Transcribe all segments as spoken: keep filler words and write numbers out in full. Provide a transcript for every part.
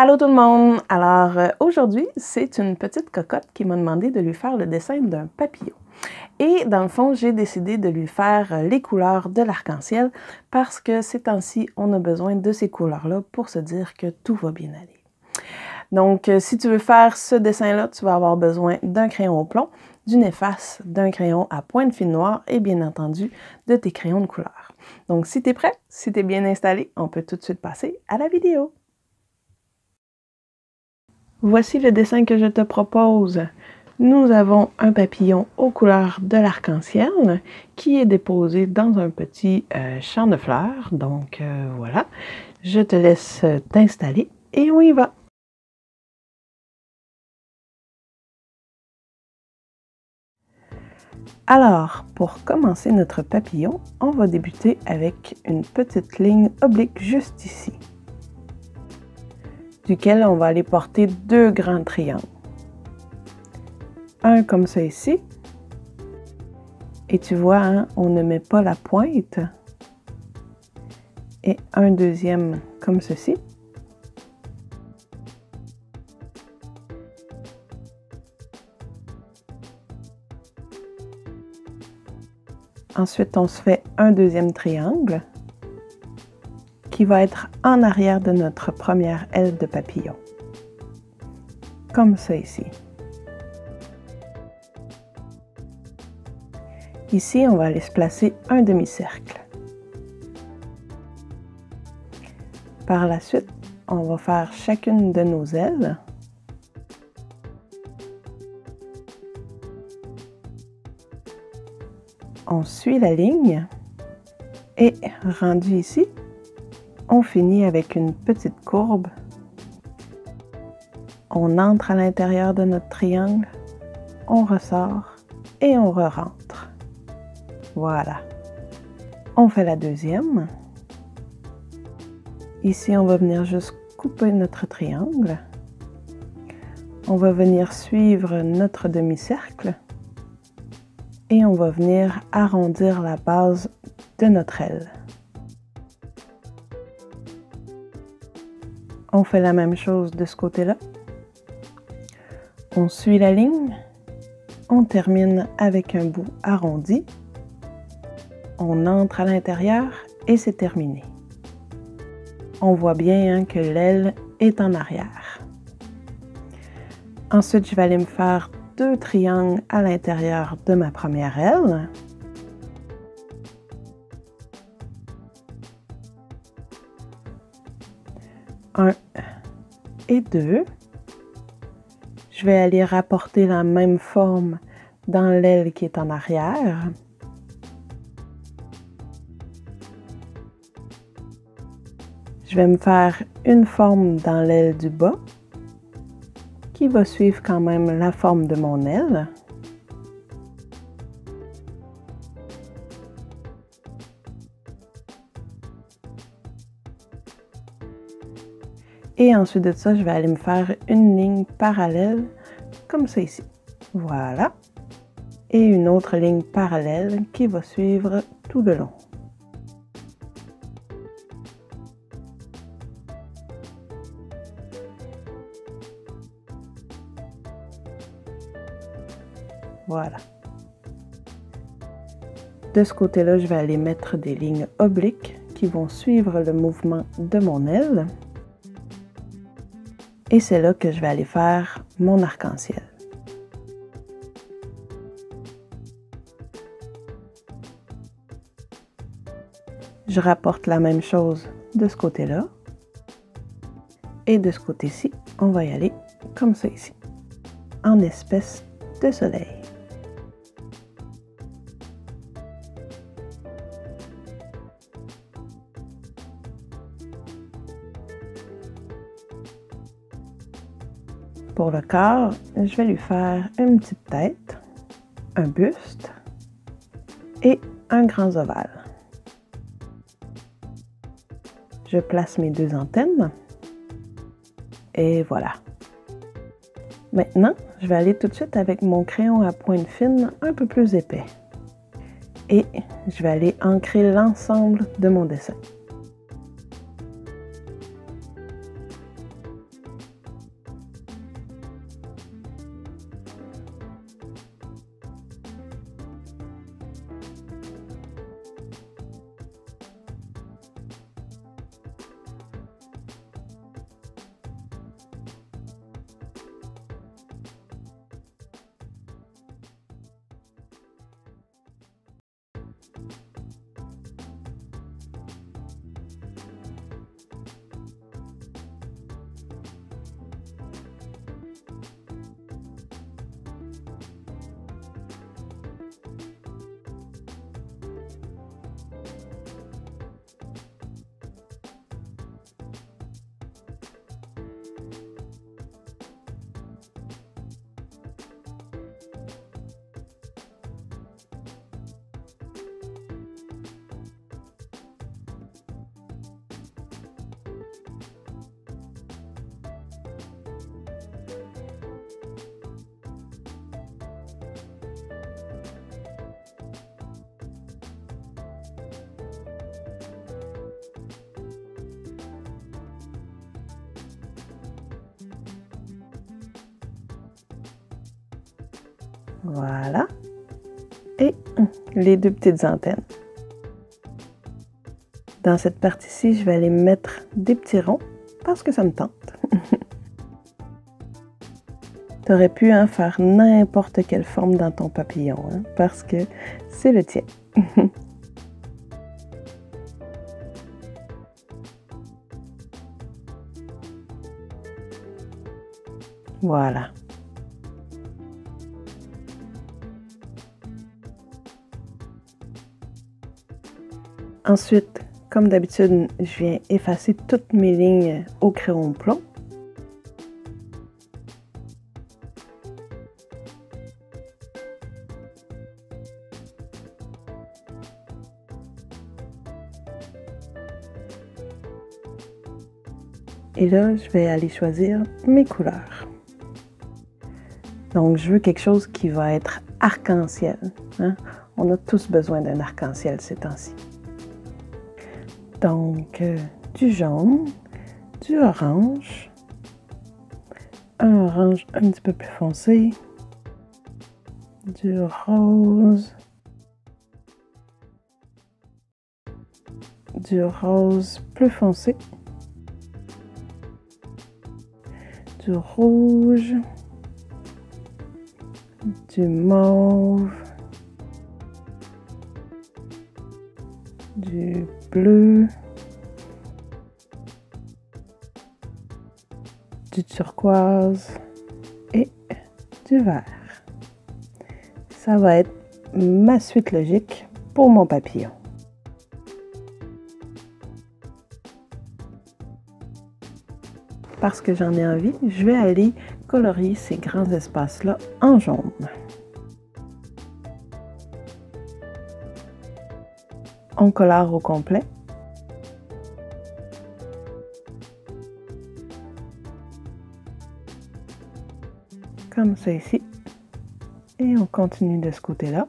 Allô tout le monde! Alors euh, aujourd'hui, c'est une petite cocotte qui m'a demandé de lui faire le dessin d'un papillon. Et dans le fond, j'ai décidé de lui faire les couleurs de l'arc-en-ciel parce que ces temps-ci, on a besoin de ces couleurs-là pour se dire que tout va bien aller. Donc, euh, si tu veux faire ce dessin-là, tu vas avoir besoin d'un crayon au plomb, d'une efface, d'un crayon à pointe fine noire et bien entendu de tes crayons de couleur. Donc, si tu es prêt, si tu es bien installé, on peut tout de suite passer à la vidéo. Voici le dessin que je te propose. Nous avons un papillon aux couleurs de l'arc-en-ciel qui est déposé dans un petit euh, champ de fleurs. Donc euh, voilà, je te laisse t'installer et on y va. Alors, pour commencer notre papillon, on va débuter avec une petite ligne oblique juste ici, duquel on va aller porter deux grands triangles. Un comme ça ici. Et tu vois, hein, on ne met pas la pointe. Et un deuxième comme ceci. Ensuite, on se fait un deuxième triangle qui va être en arrière de notre première aile de papillon. Comme ça ici. Ici, on va aller se placer un demi-cercle. Par la suite, on va faire chacune de nos ailes. On suit la ligne et rendu ici, on finit avec une petite courbe. On entre à l'intérieur de notre triangle, on ressort et on re-rentre. Voilà. On fait la deuxième. Ici, on va venir juste couper notre triangle. On va venir suivre notre demi-cercle. Et on va venir arrondir la base de notre aile. On fait la même chose de ce côté-là. On suit la ligne. On termine avec un bout arrondi. On entre à l'intérieur et c'est terminé. On voit bien hein, que l'aile est en arrière. Ensuite, je vais aller me faire deux triangles à l'intérieur de ma première aile. Un et deux. Je vais aller rapporter la même forme dans l'aile qui est en arrière. Je vais me faire une forme dans l'aile du bas qui va suivre quand même la forme de mon aile. Et ensuite de ça, je vais aller me faire une ligne parallèle comme ça ici. Voilà. Et une autre ligne parallèle qui va suivre tout le long. Voilà. De ce côté-là, je vais aller mettre des lignes obliques qui vont suivre le mouvement de mon aile. Et c'est là que je vais aller faire mon arc-en-ciel. Je rapporte la même chose de ce côté-là. Et de ce côté-ci, on va y aller comme ça ici, en espèce de soleil. Pour le corps, je vais lui faire une petite tête, un buste et un grand ovale. Je place mes deux antennes et voilà. Maintenant, je vais aller tout de suite avec mon crayon à pointe fine un peu plus épais. Et je vais aller ancrer l'ensemble de mon dessin. Voilà. Et les deux petites antennes. Dans cette partie-ci, je vais aller mettre des petits ronds parce que ça me tente. Tu aurais pu hein, faire n'importe quelle forme dans ton papillon hein, parce que c'est le tien. Voilà. Ensuite, comme d'habitude, je viens effacer toutes mes lignes au crayon plomb. Et là, je vais aller choisir mes couleurs. Donc, je veux quelque chose qui va être arc-en-ciel. Hein? On a tous besoin d'un arc-en-ciel ces temps-ci. Donc, euh, du jaune, du orange, un orange un petit peu plus foncé, du rose, du rose plus foncé, du rouge, du mauve, du bleu, du turquoise et du vert. Ça va être ma suite logique pour mon papillon. Parce que j'en ai envie, je vais aller colorier ces grands espaces-là en jaune. On colore au complet. Comme ça ici. Et on continue de ce côté-là.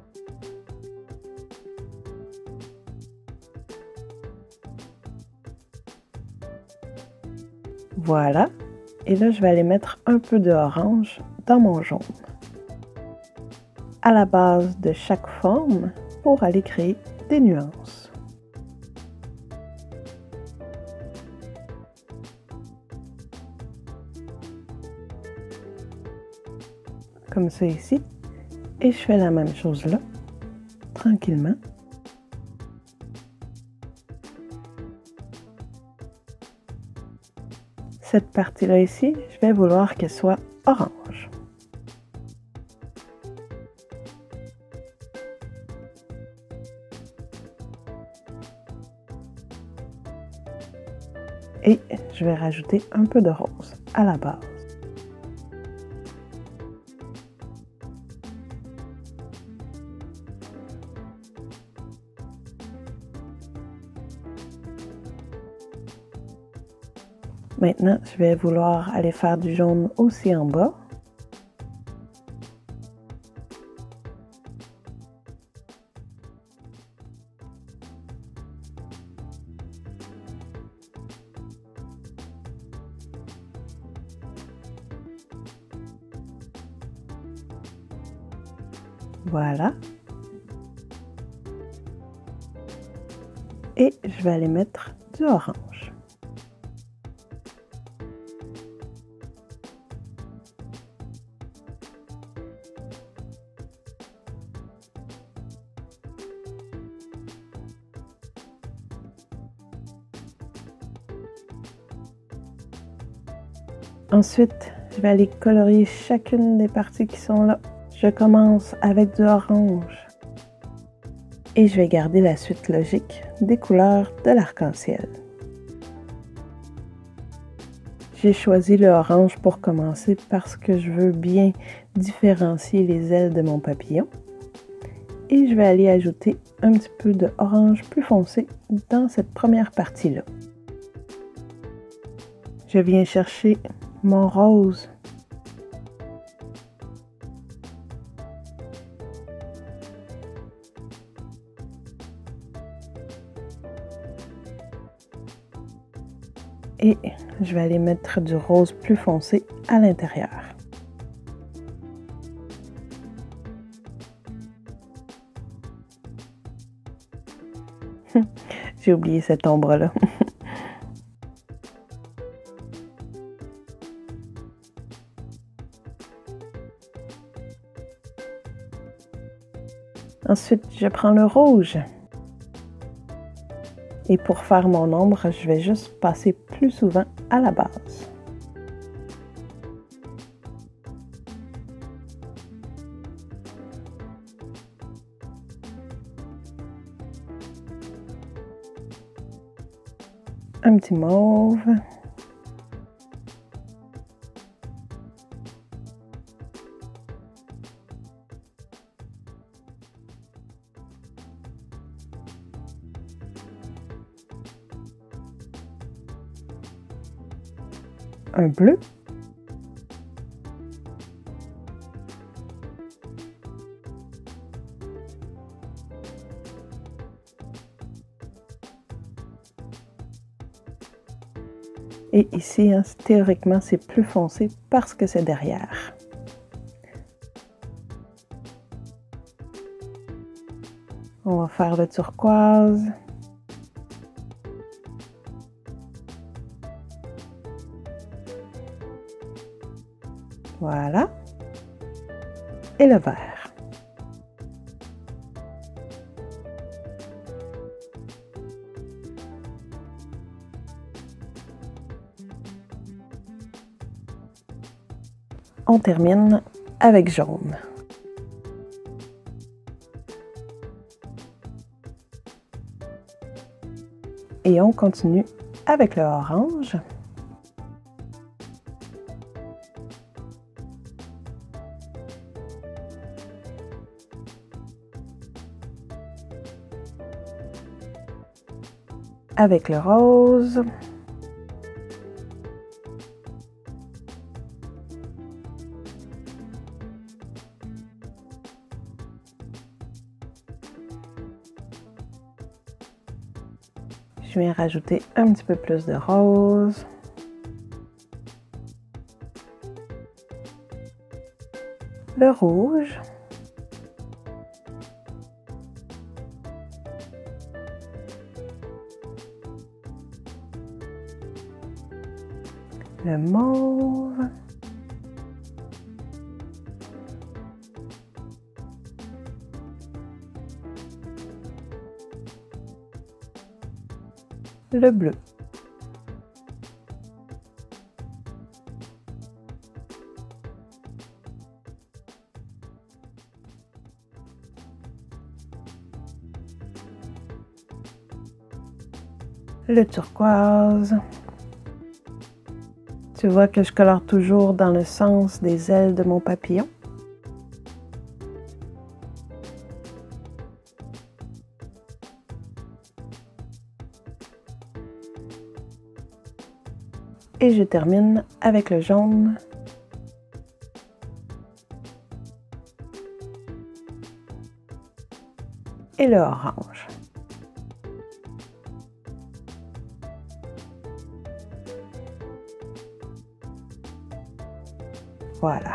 Voilà. Et là, je vais aller mettre un peu de orange dans mon jaune. À la base de chaque forme pour aller créer des nuances. Comme ça ici. Et je fais la même chose là, tranquillement. Cette partie-là ici, je vais vouloir qu'elle soit orange. Et je vais rajouter un peu de rose à la base. Maintenant, je vais vouloir aller faire du jaune aussi en bas. Voilà. Et je vais aller mettre du orange. Ensuite, je vais aller colorier chacune des parties qui sont là. Je commence avec du orange. Et je vais garder la suite logique des couleurs de l'arc-en-ciel. J'ai choisi le orange pour commencer parce que je veux bien différencier les ailes de mon papillon. Et je vais aller ajouter un petit peu de orange plus foncé dans cette première partie-là. Je viens chercher mon rose. Et je vais aller mettre du rose plus foncé à l'intérieur. J'ai oublié cette ombre-là. Ensuite, je prends le rouge. Et pour faire mon ombre, je vais juste passer plus souvent à la base. Un petit mauve. Un bleu. Et ici, hein, théoriquement, c'est plus foncé parce que c'est derrière. On va faire le turquoise. Voilà. Et le vert. On termine avec jaune. Et on continue avec le orange. Avec le rose. Je viens rajouter un petit peu plus de rose. Le rouge. Le mauve. Le bleu. Le turquoise. Tu vois que je colore toujours dans le sens des ailes de mon papillon. Et je termine avec le jaune. Et le orange. Voilà.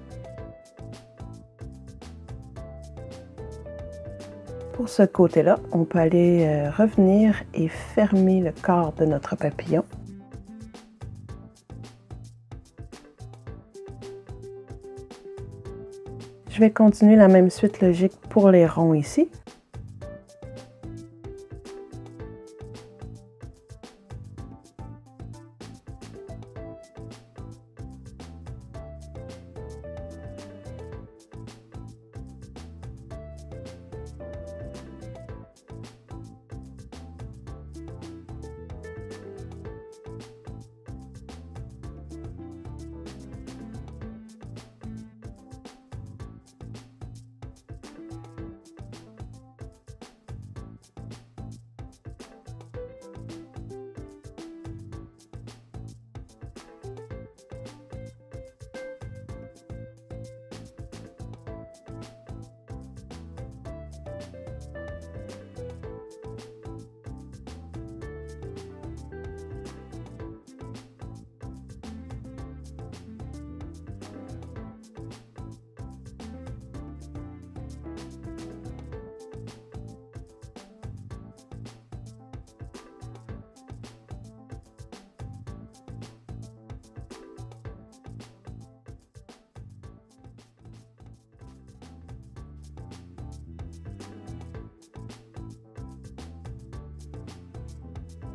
Pour ce côté-là, on peut aller euh, revenir et fermer le corps de notre papillon. Je vais continuer la même suite logique pour les ronds ici.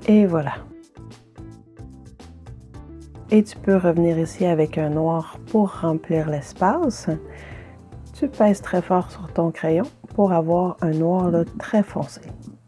Et voilà. Et tu peux revenir ici avec un noir pour remplir l'espace. Tu pèses très fort sur ton crayon pour avoir un noir là, très foncé.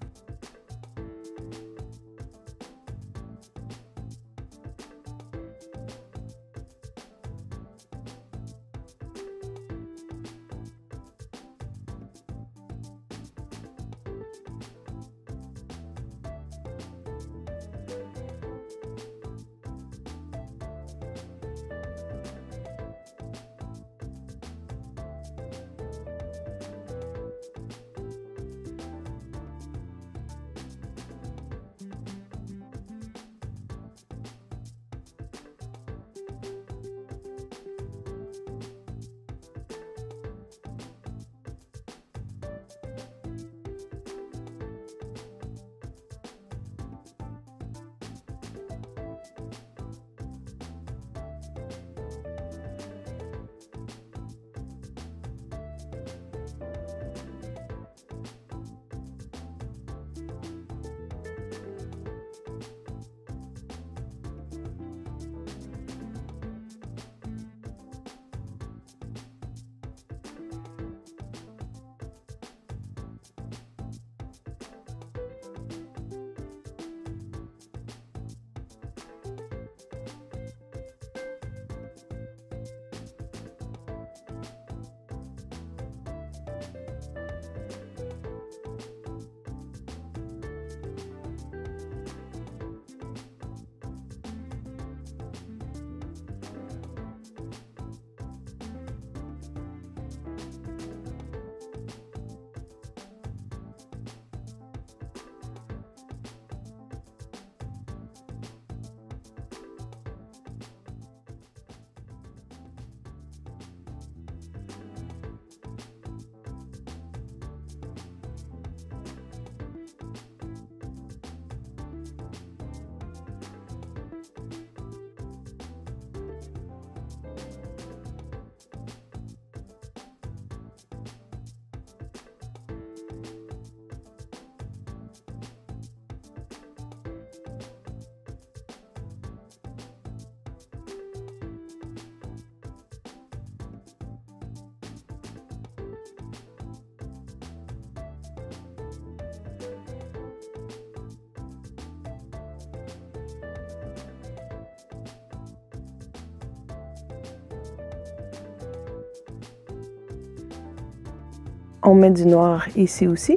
On met du noir ici aussi.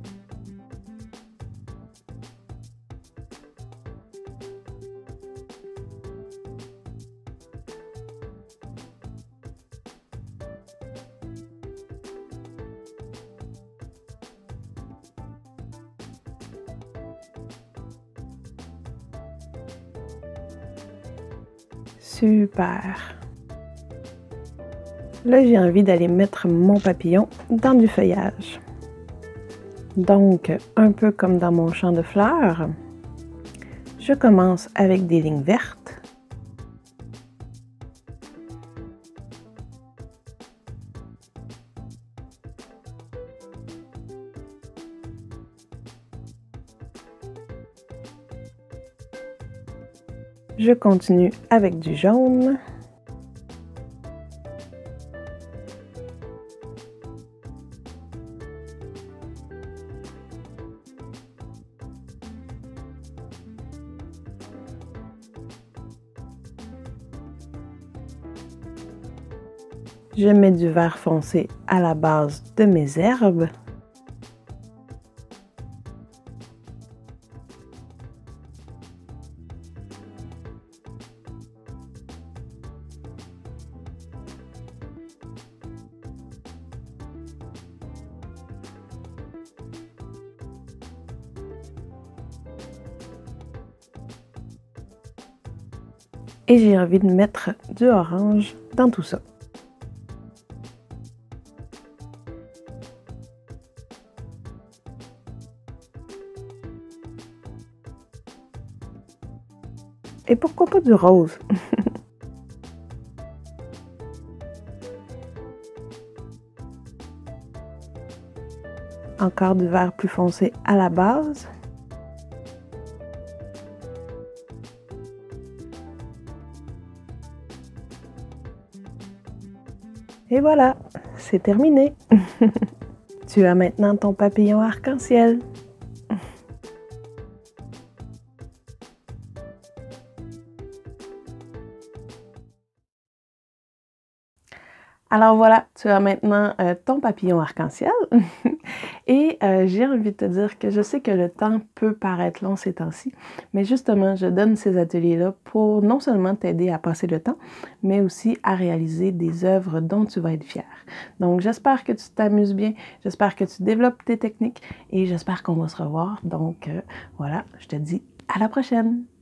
Super! Là, j'ai envie d'aller mettre mon papillon dans du feuillage. Donc, un peu comme dans mon champ de fleurs, je commence avec des lignes vertes. Je continue avec du jaune. Je mets du vert foncé à la base de mes herbes. Et j'ai envie de mettre du orange dans tout ça. Et pourquoi pas du rose? Encore du vert plus foncé à la base. Et voilà, c'est terminé. Tu as maintenant ton papillon arc-en-ciel. Alors voilà, tu as maintenant euh, ton papillon arc-en-ciel. Et euh, j'ai envie de te dire que je sais que le temps peut paraître long ces temps-ci, mais justement, je donne ces ateliers-là pour non seulement t'aider à passer le temps, mais aussi à réaliser des œuvres dont tu vas être fier. Donc, j'espère que tu t'amuses bien, j'espère que tu développes tes techniques et j'espère qu'on va se revoir. Donc, euh, voilà, je te dis à la prochaine!